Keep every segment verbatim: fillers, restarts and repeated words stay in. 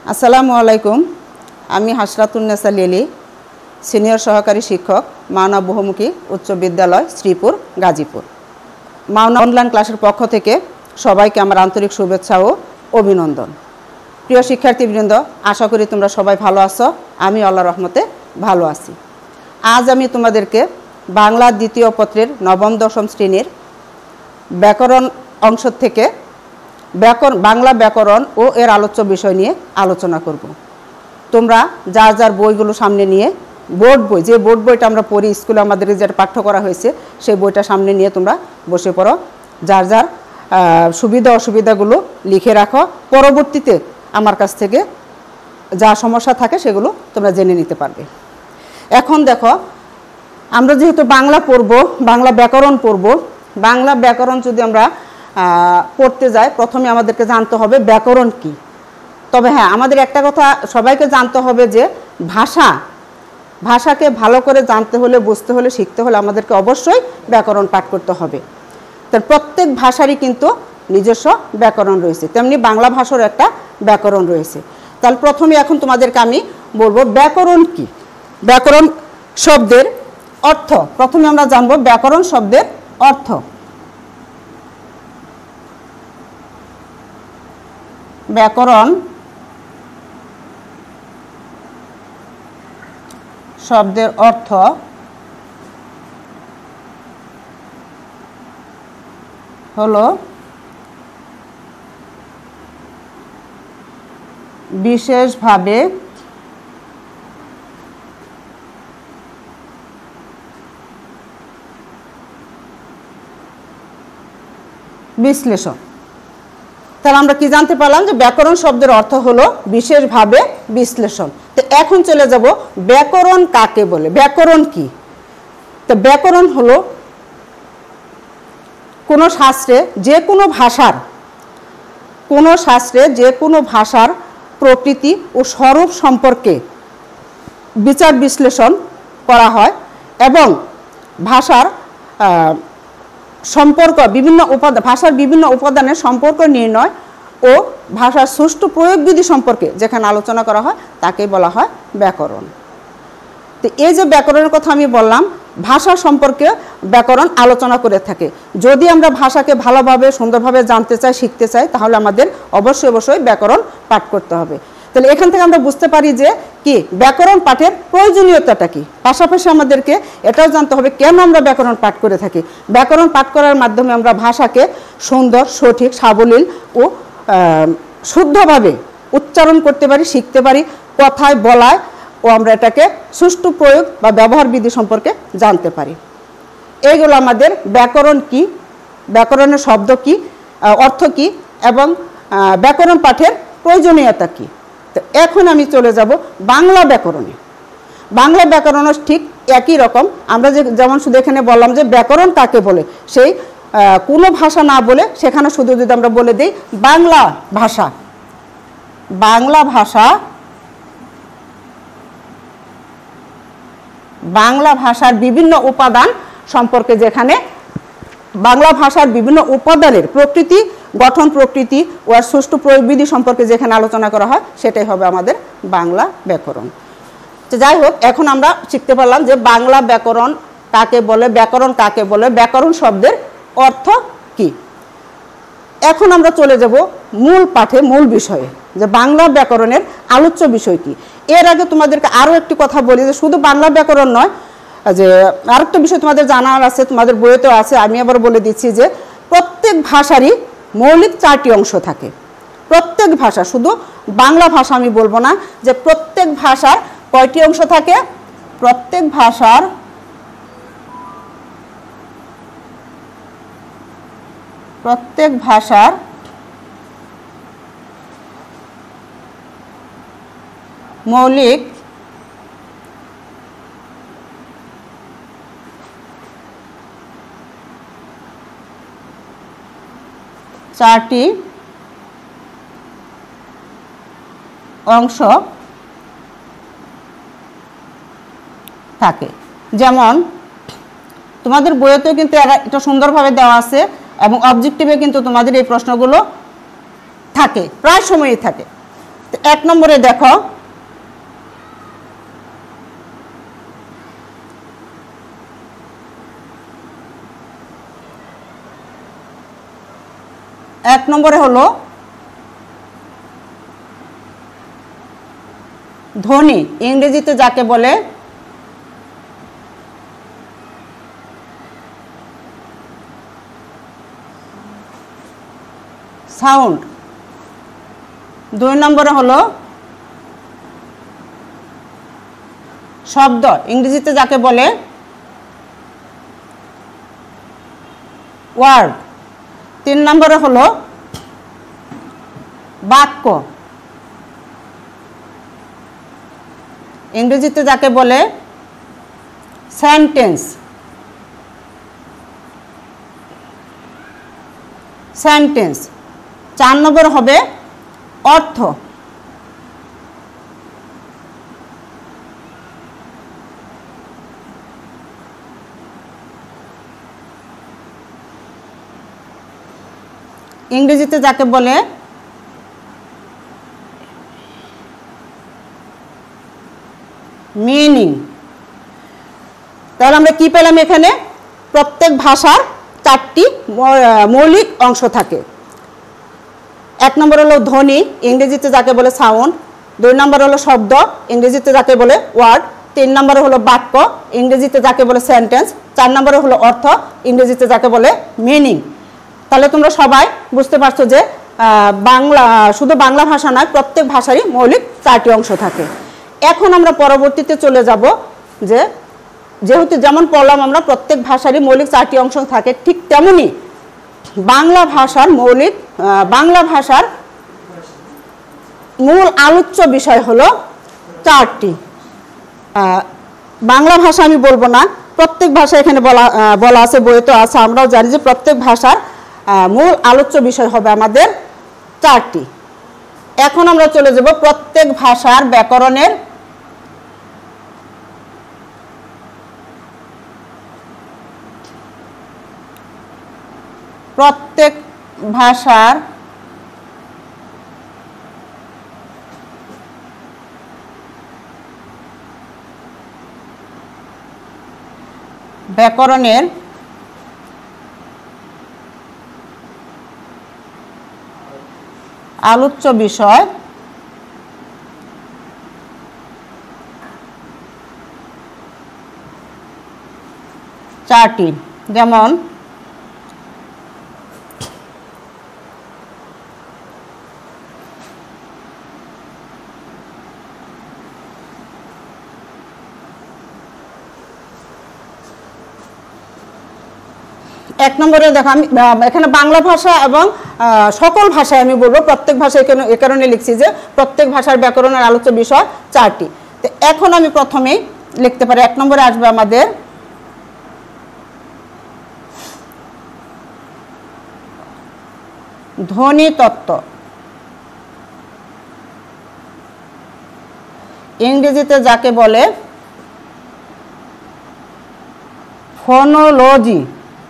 আসসালামু আলাইকুম। আমি হাসরাতুন্নেসা লিলি, সিনিয়র সহকারী শিক্ষক, মাওনা বহুমুখী উচ্চ বিদ্যালয়, শ্রীপুর, গাজীপুর। মাওনা অনলাইন ক্লাসের পক্ষ থেকে সবাইকে আমার আন্তরিক শুভেচ্ছা ও অভিনন্দন। প্রিয় শিক্ষার্থীবৃন্দ, আশা করি তোমরা সবাই ভালো আছো। আমি আল্লাহর রহমতে ভালো আছি। আজ আমি তোমাদেরকে বাংলা দ্বিতীয় পত্রের নবম দশম শ্রেণীর ব্যাকরণ অংশ থেকে ব্যাকরণ বাংলা ব্যাকরণ ও এর আলোচ্য বিষয় নিয়ে আলোচনা করব। তোমরা যার যার বইগুলো সামনে নিয়ে, বোর্ড বই, যে বোর্ড বইটা আমরা পড়ি স্কুলে, আমাদের যেটা পাঠ্য করা হয়েছে সেই বইটা সামনে নিয়ে তোমরা বসে পড়ো। যার যার সুবিধা অসুবিধাগুলো লিখে রাখো। পরবর্তীতে আমার কাছ থেকে যা সমস্যা থাকে সেগুলো তোমরা জেনে নিতে পারবে। এখন দেখো, আমরা যেহেতু বাংলা পড়ব, বাংলা ব্যাকরণ পড়ব, বাংলা ব্যাকরণ যদি আমরা পড়তে যাই, প্রথমে আমাদেরকে জানতে হবে ব্যাকরণ কি। তবে হ্যাঁ, আমাদের একটা কথা সবাইকে জানতে হবে যে ভাষা ভাষাকে ভালো করে জানতে হলে, বুঝতে হলে, শিখতে হলে আমাদেরকে অবশ্যই ব্যাকরণ পাঠ করতে হবে। তার প্রত্যেক ভাষারই কিন্তু নিজস্ব ব্যাকরণ রয়েছে, তেমনি বাংলা ভাষারও একটা ব্যাকরণ রয়েছে। তাহলে প্রথমে এখন তোমাদেরকে আমি বলবো ব্যাকরণ কি। ব্যাকরণ শব্দের অর্থ প্রথমে আমরা জানবো। ব্যাকরণ শব্দের অর্থ ব্যাকরণ শব্দের অর্থ হলো বিশেষভাবে বিশ্লেষণ। তাহলে আমরা কি জানতে পারলাম যে ব্যাকরণ শব্দের অর্থ হলো বিশেষভাবে বিশ্লেষণ। তো এখন চলে যাব ব্যাকরণ কাকে বলে, ব্যাকরণ কি। তো ব্যাকরণ হলো কোনো শাস্ত্রে যে কোনো ভাষার কোনো শাস্ত্রে যে কোনো ভাষার প্রকৃতি ও স্বরূপ সম্পর্কে বিচার বিশ্লেষণ করা হয় এবং ভাষার সম্পর্ক বিভিন্ন উপাদান ভাষার বিভিন্ন উপাদানের সম্পর্ক নির্ণয় ও ভাষার সুষ্ঠু প্রয়োগবিধি সম্পর্কে যেখানে আলোচনা করা হয় তাকেই বলা হয় ব্যাকরণ। তো এই যে ব্যাকরণের কথা আমি বললাম, ভাষা সম্পর্কে ব্যাকরণ আলোচনা করে থাকে। যদি আমরা ভাষাকে ভালোভাবে সুন্দরভাবে জানতে চাই, শিখতে চাই, তাহলে আমাদের অবশ্যই অবশ্যই ব্যাকরণ পাঠ করতে হবে। তাহলে এখান থেকে আমরা বুঝতে পারি যে কি ব্যাকরণ পাঠের প্রয়োজনীয়তাটা কি। পাশাপাশি আমাদেরকে এটাও জানতে হবে কেন আমরা ব্যাকরণ পাঠ করে থাকি। ব্যাকরণ পাঠ করার মাধ্যমে আমরা ভাষাকে সুন্দর, সঠিক, সাবলীল ও শুদ্ধভাবে উচ্চারণ করতে পারি, শিখতে পারি, কথায় বলায় ও আমরা এটাকে সুষ্ঠু প্রয়োগ বা ব্যবহার বিধি সম্পর্কে জানতে পারি। এইগুলো আমাদের ব্যাকরণ কি, ব্যাকরণের শব্দ কি, অর্থ কি এবং ব্যাকরণ পাঠের প্রয়োজনীয়তা কি। তো এখন আমি চলে যাব বাংলা ব্যাকরণে। বাংলা ব্যাকরণও ঠিক একই রকম। আমরা যে যেমন শুধু এখানে বললাম যে ব্যাকরণ কাকে বলে, সেই কোনো ভাষা না বলে সেখানে শুধু যদি আমরা বলে দিই বাংলা ভাষা, বাংলা ভাষা বাংলা ভাষার বিভিন্ন উপাদান সম্পর্কে, যেখানে বাংলা ভাষার বিভিন্ন উপাদানের প্রকৃতি, গঠন, প্রকৃতি ও আর সুষ্ঠু প্রয়োগবিধি সম্পর্কে যেখানে আলোচনা করা হয় সেটাই হবে আমাদের বাংলা ব্যাকরণ। তো যাই হোক, এখন আমরা শিখতে পারলাম যে বাংলা ব্যাকরণ কাকে বলে, ব্যাকরণ কাকে বলে, ব্যাকরণ শব্দের অর্থ কি। এখন আমরা চলে যাব মূল পাঠে, মূল বিষয়ে, যে বাংলা ব্যাকরণের আলোচ্য বিষয় কি। এর আগে তোমাদেরকে আরও একটি কথা বলি যে শুধু বাংলা ব্যাকরণ নয়, যে আরেকটা বিষয় তোমাদের জানার আছে, তোমাদের বইতেও আছে, আমি আবার বলে দিচ্ছি যে প্রত্যেক ভাষারই মৌলিক চারটি অংশ থাকে। প্রত্যেক ভাষা, শুধু বাংলা ভাষা আমি বলবো না, যে প্রত্যেক ভাষার কয়টি অংশ থাকে। প্রত্যেক ভাষার প্রত্যেক ভাষার মৌলিক চারটি অংশ থাকে। যেমন তোমাদের বইয়েতেও কিন্তু এটা সুন্দরভাবে দেওয়া আছে এবং অবজেক্টিভে কিন্তু তোমাদের এই প্রশ্নগুলো থাকে, প্রায় সময়ই থাকে। এক নম্বরে দেখো, এক নম্বরে হলো ধ্বনি, ইংরেজিতে যাকে বলে সাউন্ড। দুই নম্বরে হলো শব্দ, ইংরেজিতে যাকে বলে ওয়ার্ড। তিন নম্বরে হলো বাক্য, ইংরেজিতে যাকে বলে সেন্টেন্স। সেন্টেন্স। চার নম্বর হবে অর্থ, ইংরেজিতে যাকে বলে মিনিং। তাহলে আমরা কি পেলাম এখানে? প্রত্যেক ভাষার চারটি মৌলিক অংশ থাকে। এক নম্বর হলো ধ্বনি, ইংরেজিতে যাকে বলে সাউন্ড। দুই নম্বর হলো শব্দ, ইংরেজিতে যাকে বলে ওয়ার্ড। তিন নম্বরে হলো বাক্য, ইংরেজিতে যাকে বলে সেন্টেন্স। চার নম্বরে হলো অর্থ, ইংরেজিতে যাকে বলে মিনিং। তাহলে তোমরা সবাই বুঝতে পারছো যে বাংলা শুধু বাংলা ভাষা নয়, প্রত্যেক ভাষারই মৌলিক চারটি অংশ থাকে। এখন আমরা পরবর্তীতে চলে যাব যে যেহেতু যেমন পড়লাম আমরা প্রত্যেক ভাষারই মৌলিক চারটি অংশ থাকে, ঠিক তেমনি বাংলা ভাষার মৌলিক বাংলা ভাষার মূল আলোচ্য বিষয় হলো চারটি। বাংলা ভাষা আমি বলবো না, প্রত্যেক ভাষা এখানে বলা বলা আছে, বইয়ে তো আছে। আমরাও জানি যে প্রত্যেক ভাষার মূল আলোচ্য বিষয় হবে আমাদের চারটি। এখন আমরা চলে যাব প্রত্যেক ভাষার ব্যাকরণের প্রত্যেক ভাষার ব্যাকরণের আলোচ্য বিষয় চারটি। যেমন এক নম্বরে দেখো, আমি এখানে বাংলা ভাষা এবং সকল ভাষায় আমি বলবো, প্রত্যেক ভাষায় এ কারণে লিখছি যে প্রত্যেক ভাষার ব্যাকরণের আলোচ্য বিষয় চারটি। তো এখন আমি প্রথমেই লিখতে পারি, এক নম্বরে আসবে আমাদের ধ্বনি তত্ত্ব, ইংরেজিতে যাকে বলে ফোনোলজি।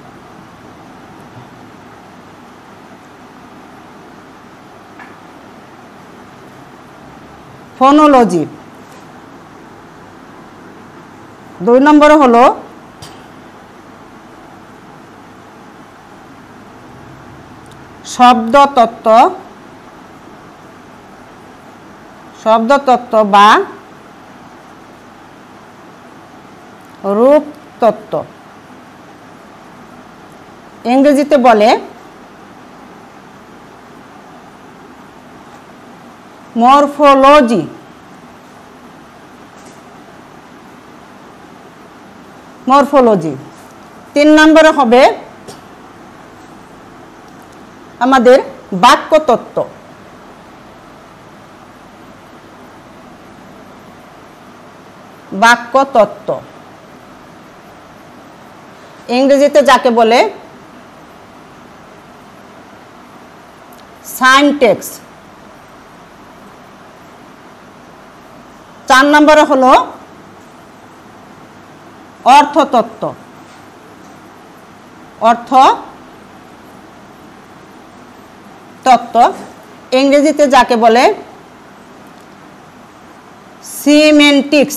ফোনোলজি। দুই নম্বরে হলো শব্দতত্ত্ব, শব্দতত্ত্ব বা রূপতত্ত্ব, ইংরেজিতে বলে মরফোলজি। মরফোলজি। তিন নম্বরে হবে আমাদের বাক্যতত্ত্ব, বাক্যতত্ত্ব, ইংরেজিতে যাকে বলে সাইনটেক্স। চার নম্বরে হলো অর্থতত্ত্ব, অর্থ তত্ত্ব, ইংরেজিতে যাকে বলে সিমেন্টিক্স।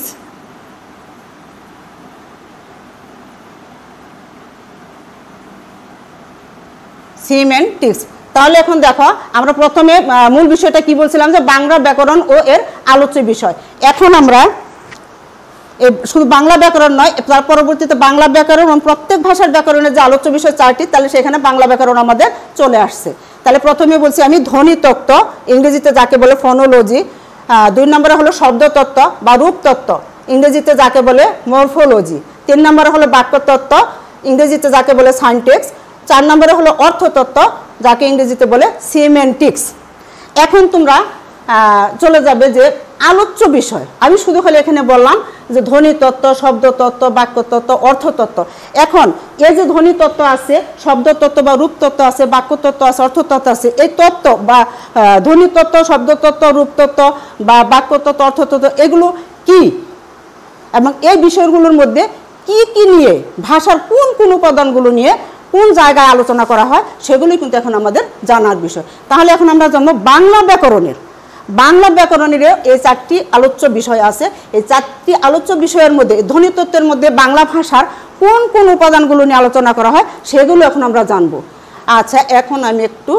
সিমেন্টিক্স। তাহলে এখন দেখো আমরা প্রথমে মূল বিষয়টা কি বলছিলাম যে বাংলা ব্যাকরণ ও এর আলোচ্য বিষয়। এখন আমরা শুধু বাংলা ব্যাকরণ নয়, তার পরবর্তীতে বাংলা ব্যাকরণ এবং প্রত্যেক ভাষার ব্যাকরণের যে আলোচ্য বিষয় চারটি, তাহলে সেখানে বাংলা ব্যাকরণ আমাদের চলে আসছে। তাহলে প্রথমে বলছি আমি ধ্বনিতত্ত্ব, ইংরেজিতে যাকে বলে ফোনোলজি। দুই নম্বরে হলো শব্দতত্ত্ব বা রূপতত্ত্ব, ইংরেজিতে যাকে বলে মরফোলজি। তিন নম্বরে হলো বাক্যতত্ত্ব, ইংরেজিতে যাকে বলে সাইনটেক্স। চার নম্বরে হলো অর্থতত্ত্ব, যাকে ইংরেজিতে বলে সিমেন্টিক্স। এখন তোমরা চলে যাবে যে আলোচ্য বিষয়। আমি শুধু খালি এখানে বললাম যে ধ্বনিতত্ত্ব, শব্দতত্ত্ব, বাক্যতত্ত্ব, অর্থতত্ত্ব। এখন এই যে ধ্বনিতত্ত্ব আছে, শব্দতত্ত্ব বা রূপতত্ত্ব আছে, বাক্যতত্ত্ব আছে, অর্থতত্ত্ব আছে, এই তত্ত্ব বা ধ্বনিতত্ত্ব, শব্দতত্ত্ব, রূপতত্ত্ব বা বাক্যতত্ত্ব, অর্থতত্ত্ব এগুলো কি, এবং এই বিষয়গুলোর মধ্যে কি কি নিয়ে, ভাষার কোন কোন উপাদানগুলো নিয়ে কোন জায়গায় আলোচনা করা হয়, সেগুলোই কিন্তু এখন আমাদের জানার বিষয়। তাহলে এখন আমরা জানবো বাংলা ব্যাকরণের। বাংলা ব্যাকরণের এই চারটি আলোচ্য বিষয় আছে। এই চারটি আলোচ্য বিষয়ের মধ্যে ধ্বনিতত্ত্বের মধ্যে বাংলা ভাষার কোন কোন উপাদানগুলো নিয়ে আলোচনা করা হয় সেগুলো এখন আমরা জানবো। আচ্ছা, এখন আমি একটু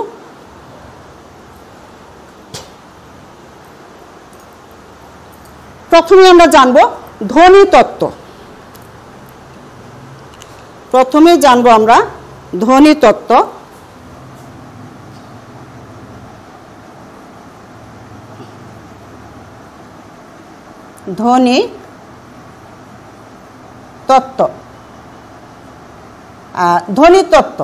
প্রথমে আমরা জানবো ধ্বনিতত্ত্ব। প্রথমে জানবো আমরা ধ্বনিতত্ত্ব। ধ্বনি তত্ত্ব। ধ্বনিতত্ত্ব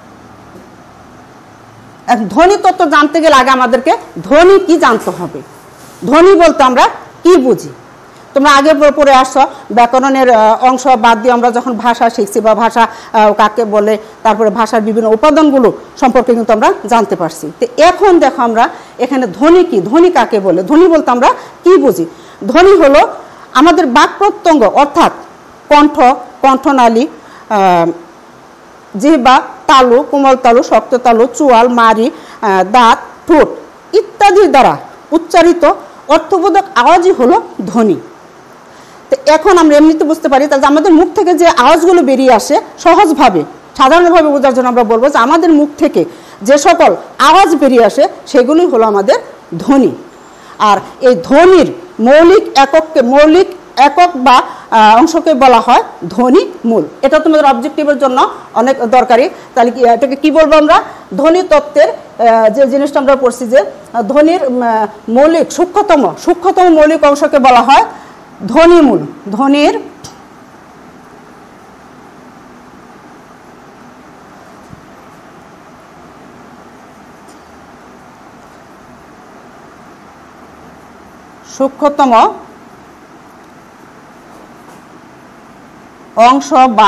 ধ্বনিতত্ত্ব জানতে গেলে আগে আমাদেরকে ধ্বনি কি জানতে হবে। ধ্বনি বলতে আমরা কি বুঝি? তোমরা আগে পড়ে আসছো ব্যাকরণের অংশ বাদ দিয়ে আমরা যখন ভাষা শিখছি বা ভাষা কাকে বলে, তারপরে ভাষার বিভিন্ন উপাদানগুলো সম্পর্কে কিন্তু আমরা জানতে পারছি। তো এখন দেখো আমরা এখানে ধ্বনি কি, ধ্বনি কাকে বলে, ধ্বনি বলতে আমরা কি বুঝি। ধ্বনি হলো আমাদের বাক প্রত্যঙ্গ, অর্থাৎ কণ্ঠ, কণ্ঠনালী, জিহ্বা, তালু, কোমল তালু, শক্ত তালু, চুয়াল, মারি, দাঁত, ঠোঁট ইত্যাদির দ্বারা উচ্চারিত অর্থবোধক আওয়াজই হলো ধ্বনি। তো এখন আমরা এমনিতে বুঝতে পারি, তাহলে আমাদের মুখ থেকে যে আওয়াজগুলো বেরিয়ে আসে সহজভাবে সাধারণভাবে বোঝার জন্য আমরা বলবো যে আমাদের মুখ থেকে যে সকল আওয়াজ বেরিয়ে আসে সেগুলোই হলো আমাদের ধ্বনি। আর এই ধ্বনির মৌলিক একককে মৌলিক একক বা অংশকে বলা হয় ধ্বনি মূল। এটা তোমাদের অবজেক্টিভের জন্য অনেক দরকারি। তাহলে কি এটাকে কি বলবো আমরা? ধ্বনি তত্ত্বের যে জিনিসটা আমরা পড়ছি যে ধ্বনির মৌলিক সূক্ষ্মতম সূক্ষ্মতম মৌলিক অংশকে বলা হয় ধ্বনি মূল। ধ্বনির সূক্ষ্মতম অংশ বা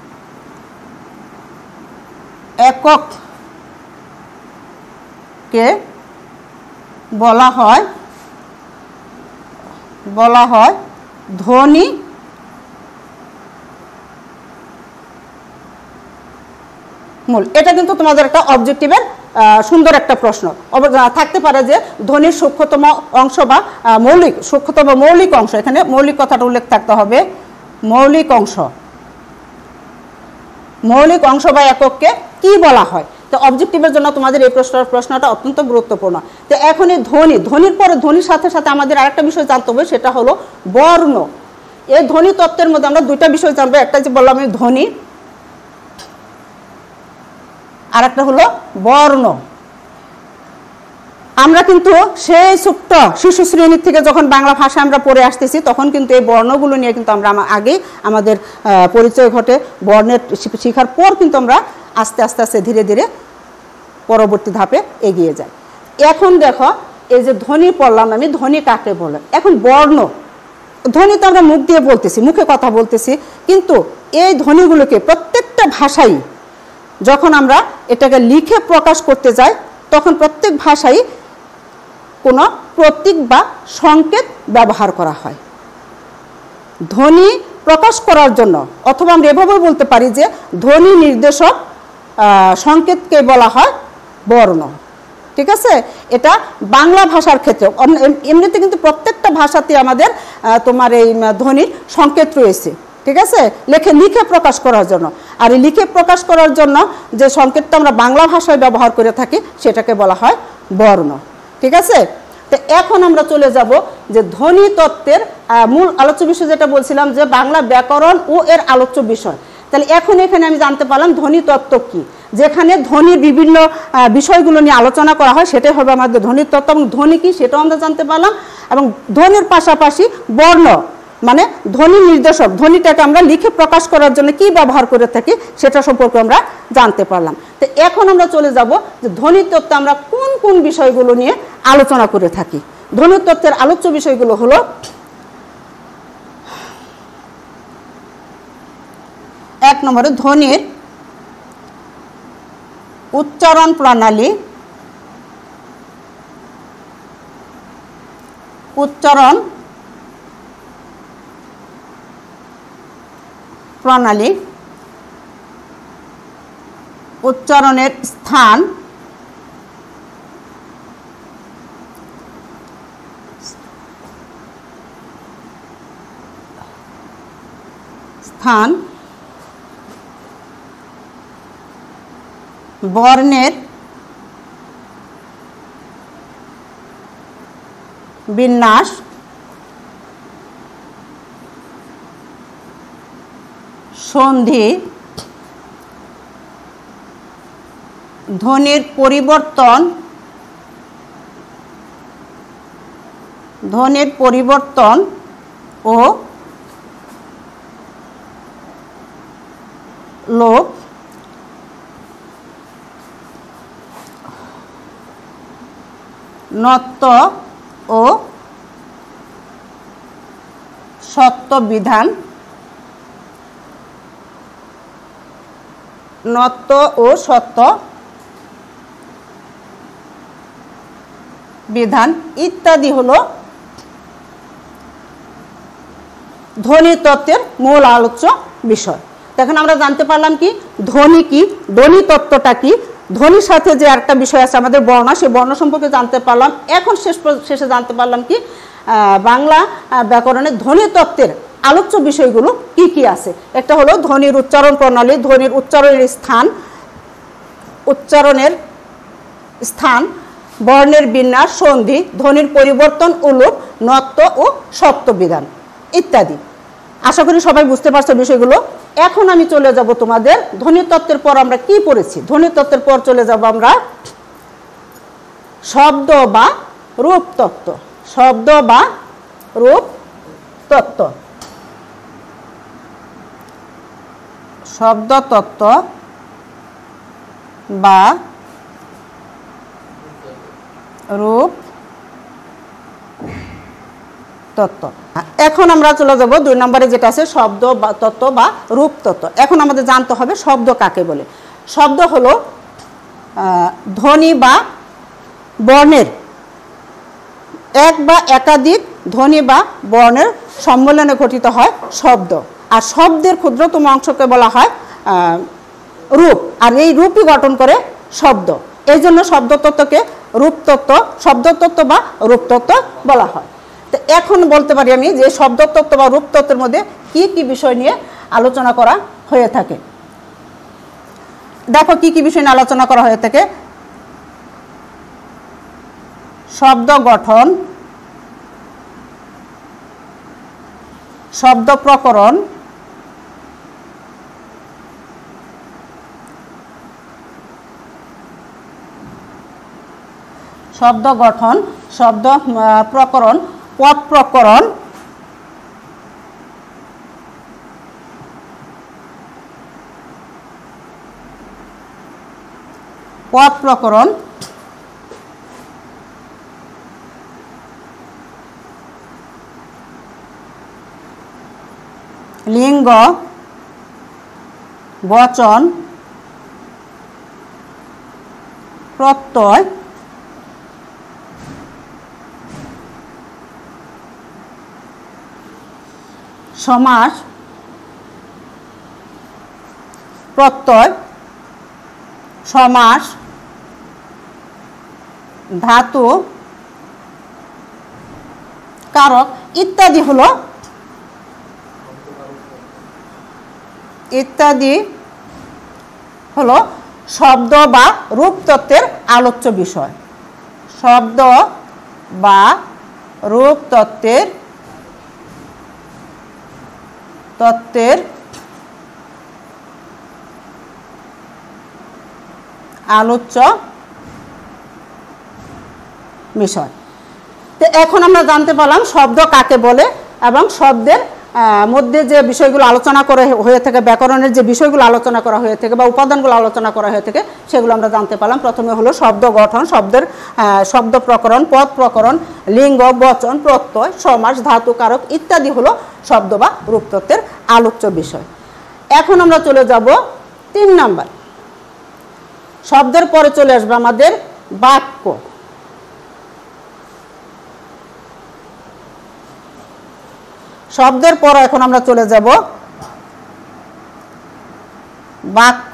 একককে বলা হয় বলা হয় ধ্বনি মূল। এটা কিন্তু তোমাদের একটা অবজেক্টিভের সুন্দর একটা প্রশ্ন থাকতে পারে যে ধ্বনির সূক্ষ্মতম অংশ বা মৌলিক সূক্ষ্মতম মৌলিক অংশ, এখানে মৌলিক কথাটা উল্লেখ থাকতে হবে। মৌলিক অংশ মৌলিক অংশ বা একককে কি বলা হয়? তো অবজেক্টিভের জন্য তোমাদের এই প্রশ্ন প্রশ্নটা অত্যন্ত গুরুত্বপূর্ণ। তো এখন এই ধ্বনি ধ্বনির পরে ধ্বনির সাথে সাথে আমাদের আরেকটা বিষয় জানতে হবে, সেটা হলো বর্ণ। এই ধ্বনি তত্ত্বের মধ্যে আমরা দুইটা বিষয় জানবো, একটা যে বললাম আমি ধ্বনি, আর একটা হলো বর্ণ। আমরা কিন্তু সেই ছোট্ট শিশু শ্রেণীর থেকে যখন বাংলা ভাষা আমরা পড়ে আসতেছি তখন কিন্তু এই বর্ণগুলো নিয়ে কিন্তু আমরা আগেই আমাদের পরিচয় ঘটে। বর্ণের শিখার পর কিন্তু আমরা আস্তে আস্তে আস্তে ধীরে ধীরে পরবর্তী ধাপে এগিয়ে যাই। এখন দেখো এই যে ধ্বনি পড়লাম আমি, ধ্বনি কাকে বলে। এখন বর্ণ, ধ্বনি তো আমরা মুখ দিয়ে বলতেছি, মুখে কথা বলতেছি, কিন্তু এই ধ্বনিগুলোকে প্রত্যেকটা ভাষাই যখন আমরা এটাকে লিখে প্রকাশ করতে যাই তখন প্রত্যেক ভাষাই কোনো প্রতীক বা সংকেত ব্যবহার করা হয় ধ্বনি প্রকাশ করার জন্য। অথবা আমরা এভাবেও বলতে পারি যে ধ্বনি নির্দেশক সংকেতকে বলা হয় বর্ণ। ঠিক আছে, এটা বাংলা ভাষার ক্ষেত্রে। এমনিতে কিন্তু প্রত্যেকটা ভাষাতে আমাদের তোমার এই ধ্বনির সংকেত রয়েছে, ঠিক আছে, লিখে লিখে প্রকাশ করার জন্য। আর এই লিখে প্রকাশ করার জন্য যে সংকেতটা আমরা বাংলা ভাষায় ব্যবহার করে থাকি সেটাকে বলা হয় বর্ণ, ঠিক আছে। তো এখন আমরা চলে যাব যে ধ্বনি তত্ত্বের মূল আলোচ্য বিষয়, যেটা বলছিলাম যে বাংলা ব্যাকরণ ও এর আলোচ্য বিষয়। তাহলে এখন এখানে আমি জানতে পারলাম ধ্বনি তত্ত্ব কি, যেখানে ধ্বনির বিভিন্ন বিষয়গুলো নিয়ে আলোচনা করা হয়, সেটাই হবে আমাদের ধ্বনি তত্ত্ব। এবং ধ্বনি কি সেটাও আমরা জানতে পারলাম, এবং ধ্বনির পাশাপাশি বর্ণ মানে ধ্বনি নির্দেশক, ধ্বনিটাকে আমরা লিখে প্রকাশ করার জন্য কি ব্যবহার করে থাকি সেটা সম্পর্কে আমরা জানতে পারলাম। তো এখন আমরা চলে যাব যে ধ্বনি তত্ত্বে আমরা কোন কোন বিষয়গুলো নিয়ে আলোচনা করে থাকি। ধ্বনি তত্ত্বের আলোচ্য বিষয়গুলো হলো এক নম্বরে ধ্বনির উচ্চারণ প্রণালী, উচ্চারণ প্রণালী, উচ্চারণের স্থান, স্থান বর্ণের বিন্যাস, সন্ধি, ধ্বনির পরিবর্তন, ধ্বনির পরিবর্তন ও লোপ, নত্ব ও সত্য বিধান, নত্ব ও সত্য বিধান ইত্যাদি হলো ধ্বনি তত্ত্বের মূল আলোচ্য বিষয়। এখন আমরা জানতে পারলাম কি ধ্বনি কি, ধ্বনি তত্ত্বটা কি, ধ্বনির সাথে যে একটা বিষয় আছে আমাদের বর্ণ, সেই বর্ণ সম্পর্কে জানতে পারলাম। এখন শেষ শেষে জানতে পারলাম কি বাংলা ব্যাকরণের ধ্বনি তত্ত্বের আলোচ্য বিষয়গুলো কি কি আছে। একটা হলো ধ্বনির উচ্চারণ প্রণালী, ধ্বনির উচ্চারণের স্থান, উচ্চারণের স্থান, বর্ণের বিন্যাস, সন্ধি, ধ্বনির পরিবর্তন ও লোপ, নত্ব ও সত্য বিধান ইত্যাদি। আশা করি সবাই বুঝতে পারছো বিষয়গুলো। এখন আমি চলে যাব তোমাদের ধ্বনি তত্ত্বের পর আমরা কি পড়েছি। ধ্বনি তত্ত্বের পর চলে যাব আমরা শব্দ বা রূপ তত্ত্ব, শব্দ বা রূপ তত্ত্ব, শব্দ তত্ত্ব বা রূপ তত্ত্ব। এখন আমরা চলে যাব দুই নম্বরে যেটা আছে শব্দ তত্ত্ব বা রূপ তত্ত্ব। এখন আমাদের জানতে হবে শব্দ কাকে বলে। শব্দ হলো ধ্বনি বা বর্ণের এক বা একাধিক ধ্বনি বা বর্ণের সম্মেলনে গঠিত হয় শব্দ। আর শব্দের ক্ষুদ্রতম অংশকে বলা হয় রূপ, আর এই রূপই গঠন করে শব্দ। এই জন্য শব্দতত্ত্বকে রূপতত্ত্ব, শব্দতত্ত্ব বা রূপতত্ত্ব বলা হয়। তো এখন বলতে পারি আমি যে শব্দতত্ত্ব বা রূপতত্ত্বের মধ্যে কি কি বিষয় নিয়ে আলোচনা করা হয়ে থাকে। দেখো কি কি বিষয় নিয়ে আলোচনা করা হয়ে থাকে। শব্দ গঠন, শব্দ প্রকরণ, শব্দ গঠন, শব্দ প্রকরণ, পদ প্রকরণ, পদ প্রকরণ, লিঙ্গ, বচন, প্রত্যয়, সমাস, প্রত্যয়, সমাস, ধাতু কারক ইত্যাদি হলো ইত্যাদি হলো শব্দ বা রূপতত্ত্বের আলোচ্য বিষয়। শব্দ বা রূপতত্ত্বের তত্ত্বের আলোচ্য বিষয়। তো এখন আমরা জানতে পারলাম শব্দ কাকে বলে এবং শব্দের মধ্যে যে বিষয়গুলো আলোচনা করা হয়ে থাকে, ব্যাকরণের যে বিষয়গুলো আলোচনা করা হয়ে থাকে বা উপাদানগুলো আলোচনা করা হয়ে থাকে সেগুলো আমরা জানতে পারলাম। প্রথমে হলো শব্দ গঠন, শব্দের শব্দ প্রকরণ, পদ প্রকরণ, লিঙ্গ, বচন, প্রত্যয়, সমাস, ধাতু কারক ইত্যাদি হলো শব্দ বা রূপতত্ত্বের আলোচ্য বিষয়। এখন আমরা চলে যাব তিন নাম্বার। শব্দের পরে চলে আসবে আমাদের বাক্য। শব্দের পর এখন আমরা চলে যাব বাক্য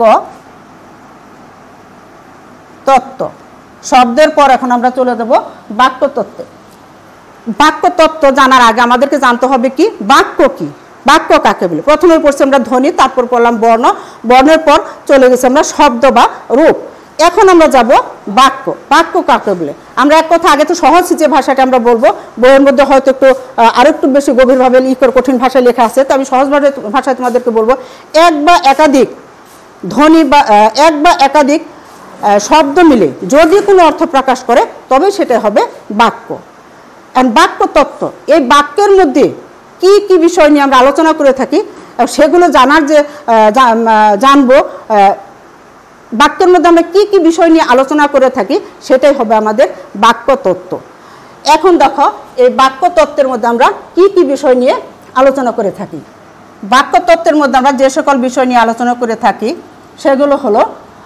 তত্ত্ব। শব্দের পর এখন আমরা চলে যাব বাক্য তত্ত্বে। বাক্য তত্ত্ব জানার আগে আমাদেরকে জানতে হবে কি বাক্য কি, বাক্য কাকে বলে। প্রথমে পড়ছি আমরা ধ্বনি, তারপর পড়লাম বর্ণ, বর্ণের পর চলে গেছি আমরা শব্দ বা রূপ। এখন আমরা যাব বাক্য। বাক্য কাকে বলে আমরা এক কথা আগে তো সহজ যে ভাষাটা আমরা বলবো, বইয়ের মধ্যে হয়তো একটু আরো একটু বেশি গভীরভাবে লিখর কঠিন ভাষায় লেখা আছে, তো আমি সহজভাবে ভাষায় তোমাদেরকে বলবো এক বা একাধিক ধ্বনি বা এক বা একাধিক শব্দ মিলে যদি কোনো অর্থ প্রকাশ করে তবে সেটা হবে বাক্য। এন্ড বাক্য তত্ত্ব, এই বাক্যের মধ্যে কি কি বিষয় নিয়ে আমরা আলোচনা করে থাকি সেগুলো জানার যে জানবো, বাক্যের মধ্যে আমরা কি কি বিষয় নিয়ে আলোচনা করে থাকি সেটাই হবে আমাদের বাক্য তত্ত্ব। এখন দেখো এই বাক্য তত্ত্বের মধ্যে আমরা কি কি বিষয় নিয়ে আলোচনা করে থাকি। বাক্য তত্ত্বের মধ্যে আমরা যে সকল বিষয় নিয়ে আলোচনা করে থাকি সেগুলো হলো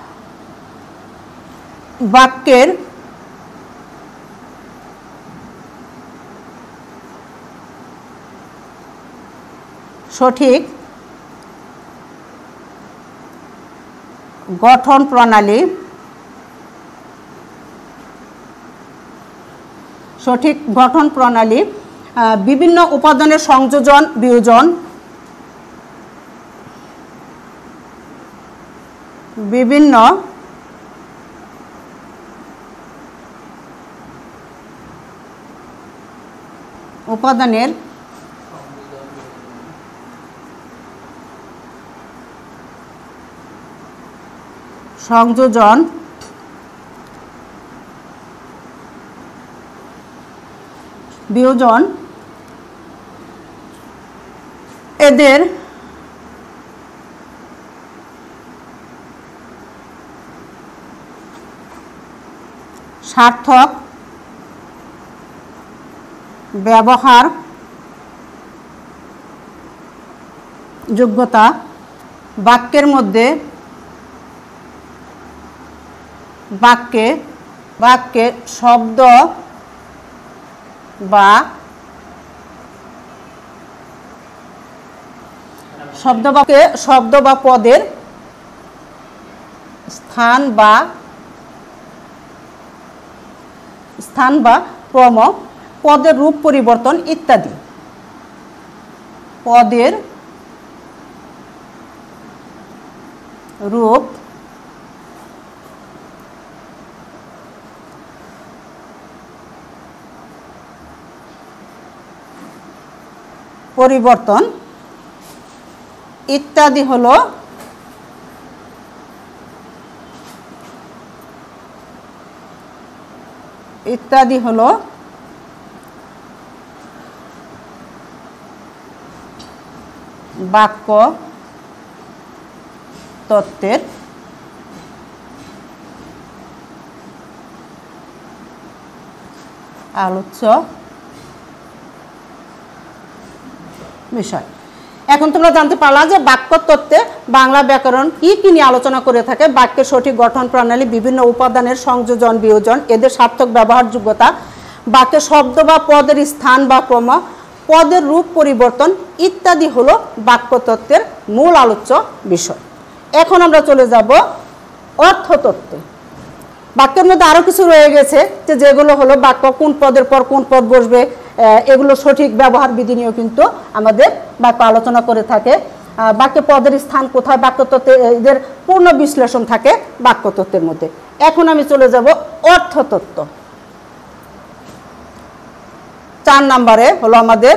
বাক্যের সঠিক গঠন প্রণালী, সঠিক গঠন প্রণালী, বিভিন্ন উপাদানের সংযোজন বিয়োজন, বিভিন্ন উপাদানের সংযোজন বিয়োজন, এদের সার্থক ব্যবহার যোগ্যতা, বাক্যের মধ্যে বাক্যে বাক্যে শব্দ বা শব্দ বাক্যে শব্দ বা পদের স্থান বা স্থান বা ক্রম, পদের রূপ পরিবর্তন ইত্যাদি। পদের রূপ পরিবর্তন ইত্যাদি হলো ইত্যাদি হলো বাক্য তত্ত্বের আলোচ্য বিষয়। এখন তোমরা জানতে পারলা যে বাক্য তত্ত্বে বাংলা ব্যাকরণ কি কি নিয়ে আলোচনা করে থাকে। বাক্যের সঠিক গঠন প্রণালী, বিভিন্ন উপাদানের সংযোজন বিয়োজন, এদের সার্থক ব্যবহারযোগ্যতা, বাক্যে শব্দ বা পদের স্থান বা ক্রম, পদের রূপ পরিবর্তন ইত্যাদি হলো বাক্য তত্ত্বের মূল আলোচ্য বিষয়। এখন আমরা চলে যাব অর্থতত্ত্বে। বাক্যের মধ্যে আরও কিছু রয়ে গেছে যে যেগুলো হলো বাক্য কোন পদের পর কোন পদ বসবে, এগুলো সঠিক ব্যবহার বিধি নিয়েও কিন্তু আমাদের বাক্য আলোচনা করে থাকে। বাক্যে পদের স্থান কোথায়, বাক্যতত্ত্বে এদের পূর্ণ বিশ্লেষণ থাকে বাক্যতত্ত্বের মধ্যে। এখন আমি চলে যাব অর্থতত্ত্ব। চার নম্বরে হলো আমাদের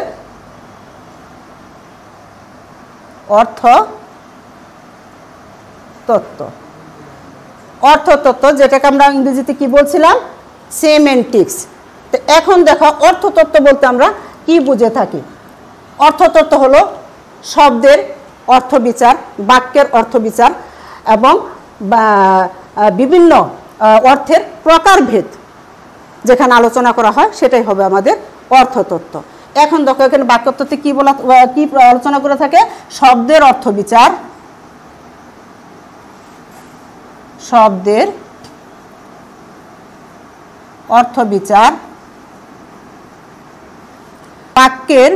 অর্থতত্ত্ব। অর্থতত্ত্ব যেটাকে আমরা ইংরেজিতে কি বলছিলাম, সেমেন্টিক্স। তো এখন দেখো অর্থতত্ত্ব বলতে আমরা কি বুঝে থাকি। অর্থতত্ত্ব হলো শব্দের অর্থবিচার, বাক্যের অর্থবিচার এবং বিভিন্ন অর্থের প্রকারভেদ যেখানে আলোচনা করা হয় সেটাই হবে আমাদের অর্থতত্ত্ব। এখন দেখো এখানে বাক্যতত্ত্বে কি বলা কি আলোচনা করে থাকে, শব্দের অর্থবিচার, শব্দের অর্থবিচার, বাক্যের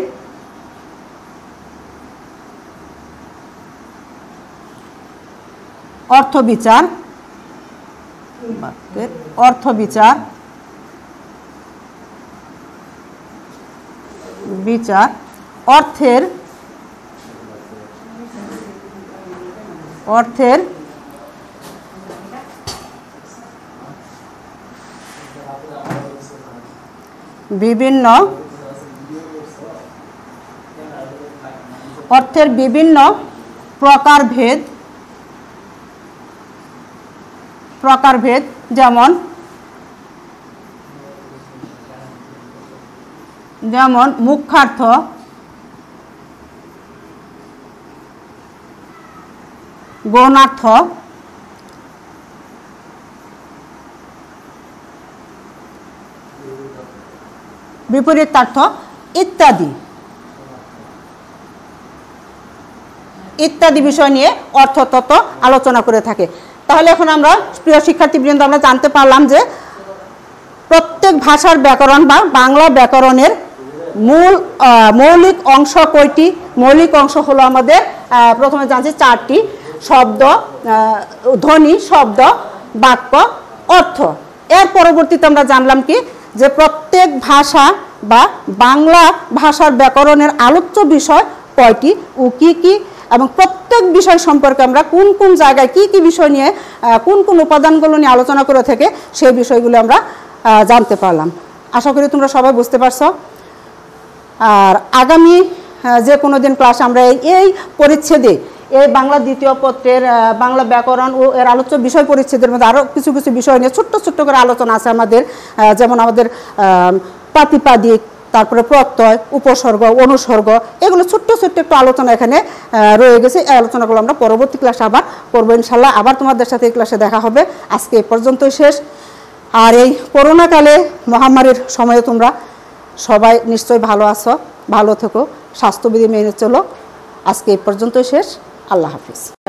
অর্থবিচার, বাক্যের অর্থবিচার বিচার, অর্থের অর্থের বিভিন্ন অর্থের বিভিন্ন প্রকারভেদ প্রকারভেদ যেমন যেমন মুখ্যার্থ, গৌণার্থ, বিপরীতার্থ ইত্যাদি ইত্যাদি বিষয় নিয়ে অর্থতত্ত্ব আলোচনা করে থাকে। তাহলে এখন আমরা প্রিয় শিক্ষার্থীবৃন্দ আমরা জানতে পারলাম যে প্রত্যেক ভাষার ব্যাকরণ বা বাংলা ব্যাকরণের মূল মৌলিক অংশ কয়টি? মৌলিক অংশ হলো আমাদের প্রথমে জানছি চারটি: শব্দ, ধ্বনি, শব্দ, বাক্য, অর্থ। এর পরবর্তীতে আমরা জানলাম কি যে প্রত্যেক ভাষা বা বাংলা ভাষার ব্যাকরণের আলোচ্য বিষয় কয়টি ও কি কি, এবং প্রত্যেক বিষয় সম্পর্কে আমরা কোন কোন জায়গায় কি কি বিষয় নিয়ে কোন কোন উপাদানগুলো নিয়ে আলোচনা করে থাকে সেই বিষয়গুলো আমরা জানতে পারলাম। আশা করি তোমরা সবাই বুঝতে পারছো। আর আগামী যে কোনো দিন ক্লাস আমরা এই পরিচ্ছেদে এই বাংলা দ্বিতীয় পত্রের বাংলা ব্যাকরণ ও এর আলোচ্য বিষয় পরিচ্ছেদের মধ্যে আরও কিছু কিছু বিষয় নিয়ে ছোট্ট ছোট্ট করে আলোচনা আছে আমাদের, যেমন আমাদের প্রাতিপাদিক, তারপরে প্রত্যয়, উপসর্গ, অনুসর্গ, এগুলো ছোট্ট ছোট্ট একটু আলোচনা এখানে রয়ে গেছে। এই আলোচনাগুলো আমরা পরবর্তী ক্লাসে আবার করবো ইনশাল্লাহ। আবার তোমাদের সাথে এই ক্লাসে দেখা হবে। আজকে এই পর্যন্তই শেষ। আর এই করোনাকালে মহামারীর সময়ে তোমরা সবাই নিশ্চয়ই ভালো আছো, ভালো থেকো, স্বাস্থ্যবিধি মেনে চলো। আজকে এই পর্যন্তই শেষ। আল্লাহ হাফিজ।